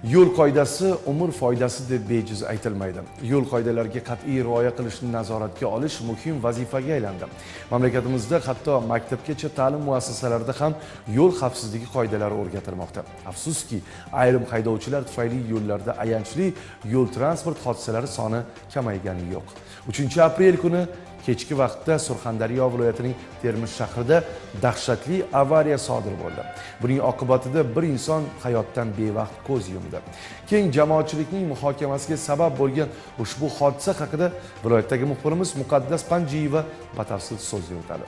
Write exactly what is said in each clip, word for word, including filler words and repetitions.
Yo'l qoidasi umr foydasi deb bejiz aytilmaydi. Yo'l qoidalariga qat'iy rioya qilishni nazoratga olish muhim vazifaga aylandi. Mamlakatimizda hatto maktabgacha ta'lim muassasalarida ham yo'l xavfsizligi qoidalari o'rgatilmoqda. Afsuski, ayrim haydovchilar tufayli yo'llarda ayanchli yo'l transport hodisalari soni kamaygani yo'q. uchinchi aprel kuni kechki vaqtda Surxondaryo viloyatining Termiz shahrida dahshatli avariya sodir bo'ldi. Buning oqibatida bir inson hayotdan bevaqt ko'z yumdi. Keng jamoatchilikning muhokamasiga sabab bo'lgan ushbu hodisa haqida viloyatdagi muxbirimiz Muqaddas Panjiyeva batafsil so'z yuritadi.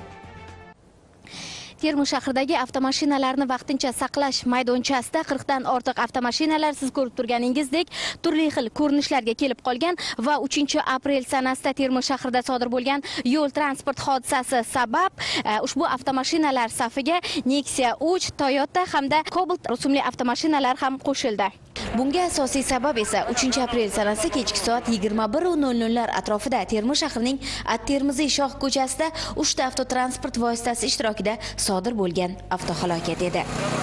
Termiz shahridagi avtomashinalarni vaqtincha saqlash maydonchasida qirq dan ortiq avtomashinalar siz ko'rib turganingizdek turli xil ko'rinishlarga kelib qolgan va uchinchi aprel sanasida Termiz shahrida sodir bo'lgan yo'l transport hodisasi sabab ushbu avtomashinalar safiga Nexia uch, Toyota hamda Cobalt rusumli avtomashinalar ham qo'shildi. Bunga asosiy sabab esa uchinchi aprel sanasi kechki soat yigirma bir nol nol lar atrofida Termiz shahrining At-Termiziy Shoh ko'chasida uchta avtotransport vositasi ishtirokida sodir bo'lgan avtohalokat edi.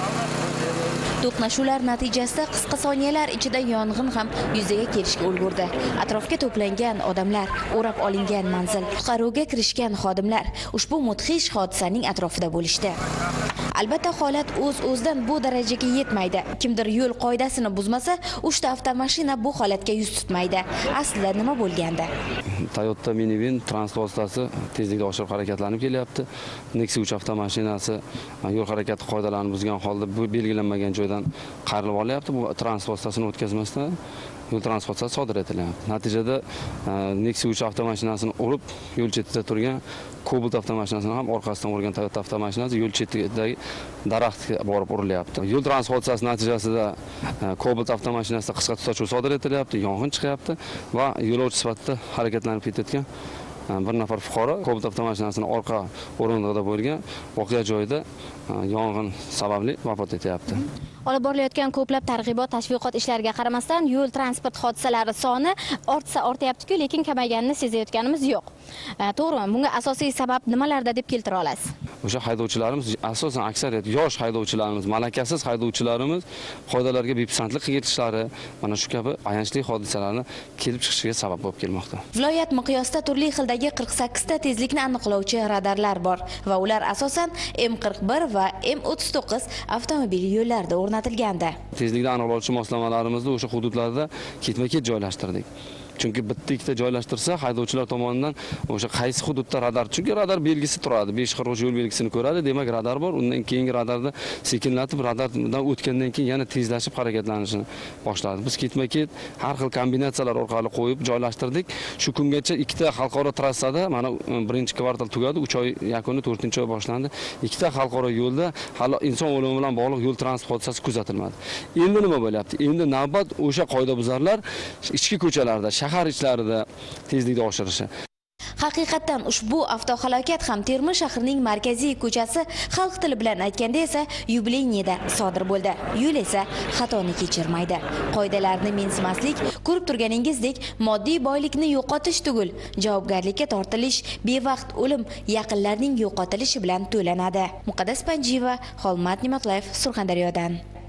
To'qnashuvlar natijasida qisqa soniyalar ichida yong'in ham yuzaga kelishga ulgurdi. Atrofga to'plangan odamlar, o'rab olingan manzil, qutqaruvga kirishgan xodimlar ushbu mudhish hodisaning atrofida bo'lishdi. Albatta holat o'z-o'zidan bu darajaga yetmaydi. Kimdir yo'l qoidasini buzmasa, uchta avtomashina bu holatga yuz tutmaydi. Aslida nima bo'lganda? Toyota minivan transport vositasi tezlikda oshirib harakatlanib kelyapti. Nexia uch avtomashinasi yo'l harakati qoidalarini buzgan holda bu belgilanmagan joydan qayrilib olyapti. Bu transport vositasini o'tkazmasdan yo'l transport vositasi sodir etilyapti. Natijada Nexia uch avtomashinasini urib, yo'l chetida turgan Cobalt avtomashinasini ham orqasidan urgan Toyota avtomashinasi yo'l chetidagi daraxtga borib urilyapti. Yo'l transport vositasi natijasida Cobalt avtomashinasida qisqa tutashuv sodir etilyapti, yong'in chiqyapti va yo'lovchi sifatida harakatlanib ketayotgan bir nafar fuqaro Cobalt avtomashinasining orqa o'rindig'ida bo'lgan voqea joyida yong'in sababli vafot etyapti. Olib borilayotgan ko'plab targ'ibot tashviqot ishlariga qaramasdan yo'l transport hodisalari soni ortsa ortyapti-ku, lekin kamayganini sezayotganimiz yo'q. To'g'rimi? Bunga asosiy sabab nimalarda deb keltira olasiz? O'sha haydovchilarimiz asosan aksariyat yosh haydovchilarimiz, malakasiz haydovchilarimiz qoidalarga bepisandlik qilishlar, mana shu kabi ayanchli hodisalarni kelib chiqishiga sabab bo'lib kelmoqda. Viloyat miqyosida turli xildagi qirq sakkiz ta tezlikni aniqlovchi radarlar bor va ular asosan M qirq bir va M o'ttiz to'qqiz avtomobil yo'llarida o'rnatilgandi. Tezlikni aniqlovchi moslamalarimizni o'sha hududlarda ketma-ket joylashtirdik. Chunki bitta ikkita joylashtirsa, haydovchilar tomonidan o'sha qaysi hududda radar, chunki radar belgisi turadi, besh qirq yo'l belgisini ko'radi, demak radar bor. Undan keyingi radarda sekinlatib, radardan o'tgandan keyin yana tezlashib harakatlanishni boshladi. Biz ketma-ket har xil kombinatsiyalar orqali qo'yib joylashtirdik. Shu kungacha ikkita xalqaro trassada, mana birinchi kvartal tugadi, uch oy yakuni to'rtinchi oy boshlandi. Ikkita xalqaro yo'lda hali inson o'limi bilan bog'liq yo'l transport hodisasi kuzatilmadi. Endi nima bo'lyapti? Endi navbat o'sha qoidabuzarlar ichki ko'chalarda, shahar ichlarida tezlikni oshirishi. Haqiqatan ushbu avtohalokat ham Termiz shahrining markaziy ko'chasi, xalq tili bilan aytganda esa yubileyida sodir bo'ldi. Yo'l esa xatoni kechirmaydi. Qoidalarni mensimaslik, ko'rib turganingizdek, moddiy boylikni yo'qotish tugul, javobgarlikka tortilish, bevaqt o'lim, yaqinlarning yo'qotilishi bilan to'lanadi. Muqaddas Panjiyeva, Xolmat Nematlayev, Surxondaryodan.